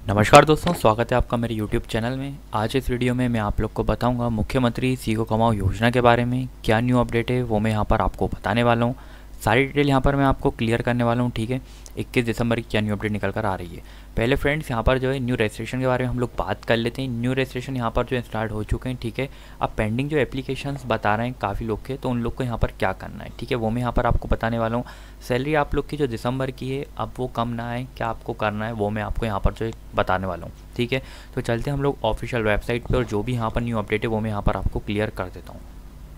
नमस्कार दोस्तों, स्वागत है आपका मेरे YouTube चैनल में। आज इस वीडियो में मैं आप लोग को बताऊंगा मुख्यमंत्री सीखो कमाओ योजना के बारे में क्या न्यू अपडेट है वो मैं यहाँ पर आपको बताने वाला हूँ। सारी डिटेल यहाँ पर मैं आपको क्लियर करने वाला हूँ। ठीक है, 21 दिसंबर की क्या न्यू अपडेट निकल कर आ रही है। पहले फ्रेंड्स यहाँ पर जो है न्यू रजिस्ट्रेशन के बारे में हम लोग बात कर लेते हैं। न्यू रजिस्ट्रेशन यहाँ पर जो है स्टार्ट हो चुके हैं। ठीक है, अब पेंडिंग जो एप्लीकेशंस बता रहे हैं काफ़ी लोग के, तो उन लोग को यहाँ पर क्या करना है, ठीक है, वो मैं यहाँ पर आपको बताने वाला हूँ। सैलरी आप लोग की जो दिसंबर की है अब वो कम ना आए, क्या आपको करना है वो मैं आपको यहाँ पर जो है बताने वाला हूँ। ठीक है, तो चलते हम लोग ऑफिशियल वेबसाइट पे और जो भी यहाँ पर न्यू अपडेट है वो मैं यहाँ पर आपको क्लियर कर देता हूँ।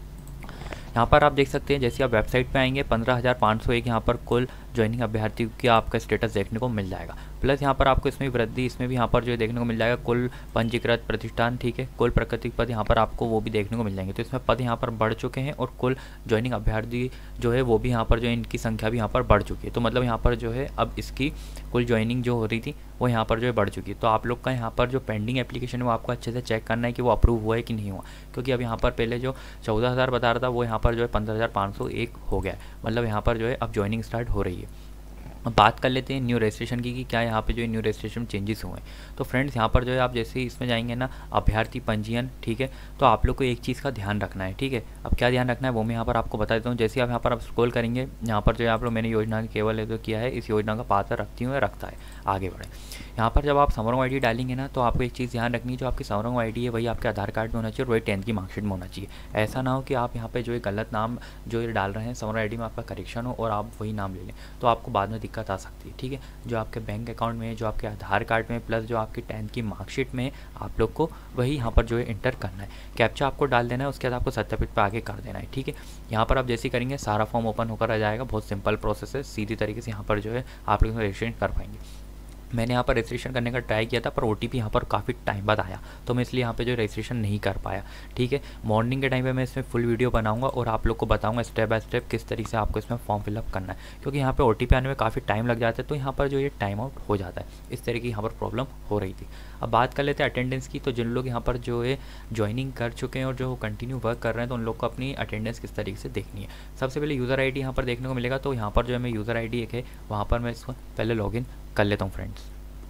यहाँ पर आप देख सकते हैं, जैसे आप वेबसाइट पे आएंगे 15,501 यहाँ पर कुल ज्वाइनिंग अभ्यर्थी का आपका स्टेटस देखने को मिल जाएगा। प्लस यहाँ पर आपको इसमें वृद्धि, इसमें भी यहाँ पर जो है देखने को मिल जाएगा कुल पंजीकृत प्रतिष्ठान। ठीक है, कुल प्राकृतिक पद यहाँ पर आपको वो भी देखने को मिल जाएंगे। तो इसमें पद यहाँ पर बढ़ चुके हैं और कुल ज्वाइनिंग अभ्यर्थी जो है वो भी यहाँ पर जो है इनकी संख्या भी यहाँ पर बढ़ चुकी है। तो मतलब यहाँ पर जो है अब इसकी कुल ज्वाइनिंग जो हो रही थी वो यहाँ पर जो है बढ़ चुकी है। तो आप लोग का यहाँ पर जो पेंडिंग एप्लीकेशन है वो आपको अच्छे से चेक करना है कि वो अप्रूव हुआ है कि नहीं हुआ, क्योंकि अब यहाँ पर पहले जो 14,000 बता रहा था वो यहाँ पर जो है 15,501 हो गया है। मतलब यहाँ पर जो है अब ज्वाइनिंग स्टार्ट हो रही है। अब बात कर लेते हैं न्यू रजिस्ट्रेशन की कि क्या यहाँ पे जो है न्यू रजिस्ट्रेशन चेंजेस हुए हैं। तो फ्रेंड्स यहाँ पर जो है आप जैसे ही इसमें जाएंगे ना अभ्यर्थी पंजीयन, ठीक है, तो आप लोग को एक चीज़ का ध्यान रखना है। ठीक है, अब क्या ध्यान रखना है वो मैं यहाँ पर आपको बता देता हूँ। जैसे आप यहाँ पर आप स्क्रॉल करेंगे, यहाँ पर जो है आप लोग मैंने योजना केवल जो किया है इस योजना का पात्र रखती हूँ या रखता है, आगे बढ़े। यहाँ पर जब आप समरंग ID डालेंगे ना तो आपको एक चीज़ ध्यान रखनी है, जो आपकी समरंग ID है वही आपके आधार कार्ड में होना चाहिए और वही 10th की मार्कशीट में होना चाहिए। ऐसा ना हो कि आप यहाँ पे जो है गलत नाम जो ये डाल रहे हैं समरंग ID में आपका करेक्शन हो और आप वही नाम ले लें, तो आपको बाद में दिक्कत आ सकती है। ठीक है, जो आपके बैंक अकाउंट में, जो आपके आधार कार्ड में, प्लस जो आपकी 10th की मार्कशीट में, आप लोग को वही यहाँ पर जो है इंटर करना है। कैप्चा आपको डाल देना है, उसके बाद आपको सत्यापित पर आगे कर देना है। ठीक है, यहाँ पर आप जैसे ही करेंगे सारा फॉर्म ओपन होकर आ जाएगा। बहुत सिंपल प्रोसेस है, सीधी तरीके से यहाँ पर जो है आप लोग रजिस्ट्रेशन कर पाएंगे। मैंने यहाँ पर रजिस्ट्रेशन करने का ट्राई किया था पर OTP यहाँ पर काफ़ी टाइम बाद आया, तो मैं इसलिए यहाँ पे जो रजिस्ट्रेशन नहीं कर पाया। ठीक है, मॉर्निंग के टाइम पे मैं इसमें फुल वीडियो बनाऊंगा और आप लोग को बताऊंगा स्टेप बाय स्टेप किस तरीके से आपको इसमें फॉर्म फिलअप करना है, क्योंकि यहाँ पे OTP आने में काफ़ी टाइम लग जाता है, तो यहाँ पर जो ये टाइम आउट हो जाता है। इस तरीके की यहाँ पर प्रॉब्लम हो रही थी। अब बात कर लेते हैं अटेंडेंस की। तो जिन लोग यहाँ पर जो है ज्वाइनिंग कर चुके हैं और जो कंटिन्यू वर्क कर रहे हैं, तो उन लोग को अपनी अटेंडेंस किस तरीके से देखनी है। सबसे पहले यूज़र ID यहाँ पर देखने को मिलेगा। तो यहाँ पर जो है मैं यूज़र ID एक है वहाँ पर मैं इसको पहले लॉगिन कर लेता हूँ फ्रेंड्स।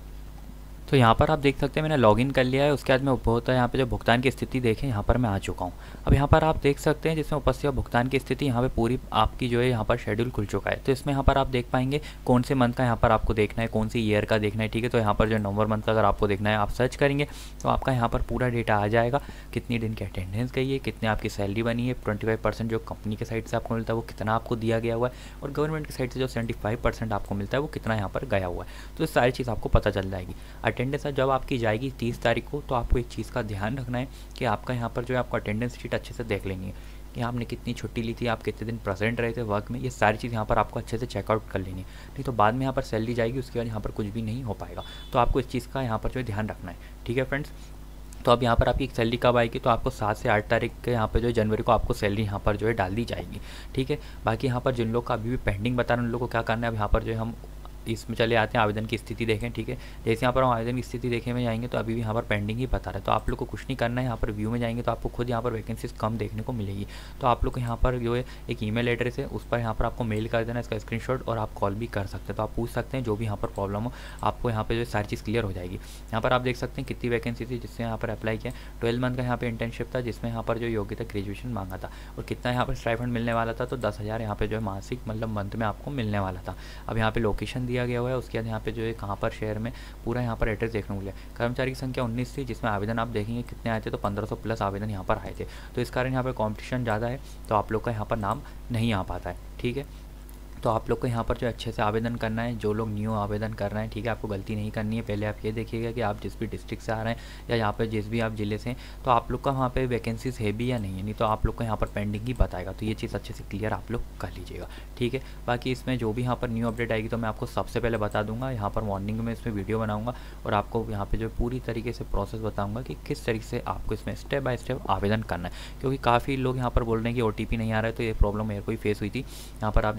तो यहाँ पर आप देख सकते हैं मैंने लॉगिन कर लिया है। उसके बाद में उपभोक्ता यहाँ पे जो भुगतान की स्थिति देखें, यहाँ पर मैं आ चुका हूँ। अब यहाँ पर आप देख सकते हैं जिसमें उपस्थित भुगतान की स्थिति यहाँ पे पूरी आपकी जो है यहाँ पर शेड्यूल खुल चुका है। तो इसमें यहाँ पर आप देख पाएंगे कौन से मंथ का यहाँ पर आपको देखना है, कौन सी ईयर का देखना है। ठीक है, तो यहाँ पर जो नवंबर मंथ का अगर आपको देखना है आप सर्च करेंगे तो आपका यहाँ पर पूरा डेटा आ जाएगा। कितनी दिन की अटेंडेंस गई है, कितने आपकी सैलरी बनी है, 25% जो कंपनी के साइड से आपको मिलता है वो कितना आपको दिया गया हुआ है, और गवर्नमेंट की साइड से जो 75% आपको मिलता है वो कितना यहाँ पर गया हुआ है। तो इस सारी चीज़ आपको पता चल जाएगी। अटेंडेंस जब आपकी जाएगी 30 तारीख को, तो आपको एक चीज़ का ध्यान रखना है कि आपका यहाँ पर जो है आपको अटेंडेंस शीट अच्छे से देख लेनी है कि आपने कितनी छुट्टी ली थी, आप कितने दिन प्रेजेंट रहे थे वर्क में। ये सारी चीज़ यहाँ पर आपको अच्छे से चेकआउट कर लेनी है, नहीं तो बाद में यहाँ पर सैलरी जाएगी उसके बाद यहाँ पर कुछ भी नहीं हो पाएगा। तो आपको इस चीज़ का यहाँ पर जो है ध्यान रखना है। ठीक है फ्रेंड्स, तो अब यहाँ पर आपकी सैलरी कब आएगी, तो आपको 7 से 8 तारीख के यहाँ पर जो है जनवरी को आपको सैलरी यहाँ पर जो है डाल दी जाएगी। ठीक है, बाकी यहाँ पर जिन लोग का अभी भी पेंडिंग बता रहे हैं उन लोगों को क्या करना है, अब यहाँ पर जो है हम इसमें चले आते हैं आवेदन की स्थिति देखें। ठीक है, जैसे यहाँ पर हम आवेदन की स्थिति देखे में जाएंगे तो अभी भी यहाँ पर पेंडिंग ही बता रहा है। तो आप लोग को कुछ नहीं करना है, यहाँ पर व्यू में जाएंगे तो आपको खुद यहाँ पर वैकेंसीज कम देखने को मिलेगी। तो आप लोग को यहाँ पर जो है एक ईमेल एड्रेस है, उस पर यहाँ पर आपको मेल कर देना इसका स्क्रीनशॉट, और आप कॉल भी कर सकते हैं। तो आप पूछ सकते हैं जो भी यहाँ पर प्रॉब्लम हो, आपको यहाँ पर जो सारी चीज़ क्लियर हो जाएगी। यहाँ पर आप देख सकते हैं कितनी वैकेंसी थी जिससे यहाँ पर अप्लाई किया। 12 मंथ का यहाँ पर इंटर्नशिप था जिसमें यहाँ पर जो योग्यता ग्रेजुएशन मांगा था, और कितना यहाँ पर स्टाइपेंड मिलने वाला था, तो 10,000 यहाँ पर जो है मासिक मतलब मंथ में आपको मिलने वाला था। अब यहाँ पे लोकेशन दिया गया हुआ है, उसके बाद यहाँ पे जो है कहाँ पर शहर में पूरा यहाँ पर एड्रेस देखने को मिला। कर्मचारी की संख्या 19 थी, जिसमें आवेदन आप देखेंगे कितने आए थे, तो 1500 प्लस आवेदन यहाँ पर आए थे। तो इस कारण यहाँ पर कॉम्पिटिशन ज़्यादा है, तो आप लोग का यहाँ पर नाम नहीं आ पाता है। ठीक है, तो आप लोग को यहाँ पर जो अच्छे से आवेदन करना है, जो लोग न्यू आवेदन कर रहे हैं। ठीक है, आपको गलती नहीं करनी है। पहले आप ये देखिएगा कि आप जिस भी डिस्ट्रिक्ट से आ रहे हैं या यहाँ पर जिस भी आप ज़िले से हैं, तो आप लोग का वहाँ पे वैकेंसीज है भी या नहीं है, नहीं तो आप लोग को यहाँ पर पेंडिंग ही बताएगा। तो ये चीज़ अच्छे से क्लियर आप लोग कर लीजिएगा। ठीक है, बाकी इसमें जो भी यहाँ पर न्यू अपडेट आएगी तो मैं आपको सबसे पहले बता दूंगा। यहाँ पर मॉर्निंग में इसमें वीडियो बनाऊँगा और आपको यहाँ पर जो पूरी तरीके से प्रोसेस बताऊँगा कि किस तरीके से आपको इसमें स्टेप बाय स्टेप आवेदन करना है, क्योंकि काफ़ी लोग यहाँ पर बोल रहे हैं कि OTP नहीं आ रहा है। तो ये प्रॉब्लम मेरे को ही फेस हुई थी। यहाँ पर आप देख सकते हैं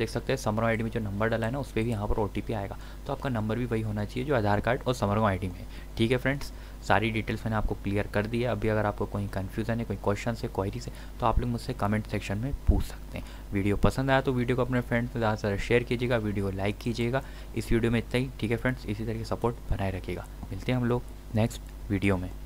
समरगम आईडी में जो नंबर डाला है ना उस पर भी यहाँ पर OTP आएगा। तो आपका नंबर भी वही होना चाहिए जो आधार कार्ड और समरगम आईडी में है। ठीक है फ्रेंड्स, सारी डिटेल्स मैंने आपको क्लियर कर दी है। अभी अगर आपको कोई कन्फ्यूज़न है, कोई क्वेश्चन है, क्वेरीज है, तो आप लोग मुझसे कमेंट सेक्शन में पूछ सकते हैं। वीडियो पसंद आया तो वीडियो को अपने फ्रेंड्स से ज़्यादा से ज़्यादा शेयर कीजिएगा, वीडियो को लाइक कीजिएगा। इस वीडियो में इतना ही। ठीक है फ्रेंड्स, इसी तरह सपोर्ट बनाए रखिएगा। मिलते हैं हम लोग नेक्स्ट वीडियो में।